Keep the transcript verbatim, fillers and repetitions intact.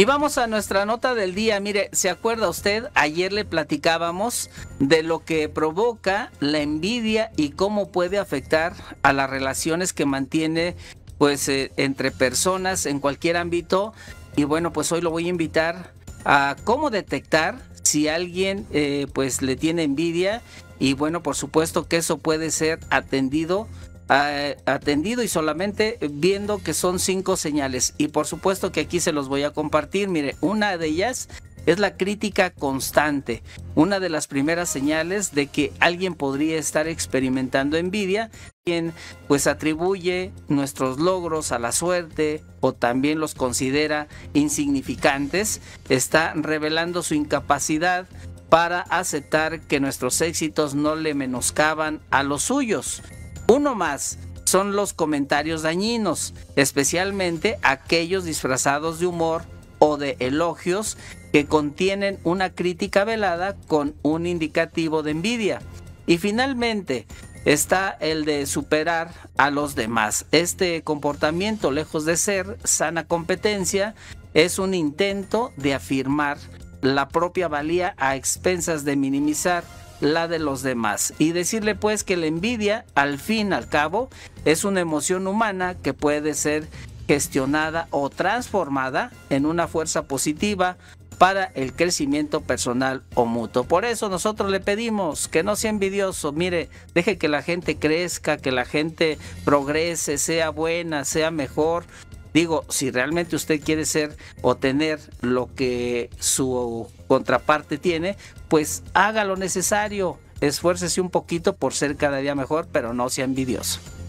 Y vamos a nuestra nota del día. Mire, ¿se acuerda usted? Ayer le platicábamos de lo que provoca la envidia y cómo puede afectar a las relaciones que mantiene pues eh, entre personas en cualquier ámbito. Y bueno, pues hoy lo voy a invitar a cómo detectar si alguien eh, pues le tiene envidia. Y bueno, por supuesto que eso puede ser atendido Uh, atendido y solamente viendo que son cinco señales, y por supuesto que aquí se los voy a compartir. Mire, una de ellas es la crítica constante. Una de las primeras señales de que alguien podría estar experimentando envidia, quien pues atribuye nuestros logros a la suerte o también los considera insignificantes, está revelando su incapacidad para aceptar que nuestros éxitos no le menoscaban a los suyos. Uno más son los comentarios dañinos, especialmente aquellos disfrazados de humor o de elogios que contienen una crítica velada con un indicativo de envidia. Y finalmente está el de superar a los demás. Este comportamiento, lejos de ser sana competencia, es un intento de afirmar la propia valía a expensas de minimizar la de los demás, y decirle pues que la envidia al fin al cabo es una emoción humana que puede ser gestionada o transformada en una fuerza positiva para el crecimiento personal o mutuo. Por eso nosotros le pedimos que no sea envidioso. Mire, deje que la gente crezca, que la gente progrese, sea buena, sea mejor. Digo, si realmente usted quiere ser o tener lo que su contraparte tiene, pues haga lo necesario, esfuércese un poquito por ser cada día mejor, pero no sea envidioso.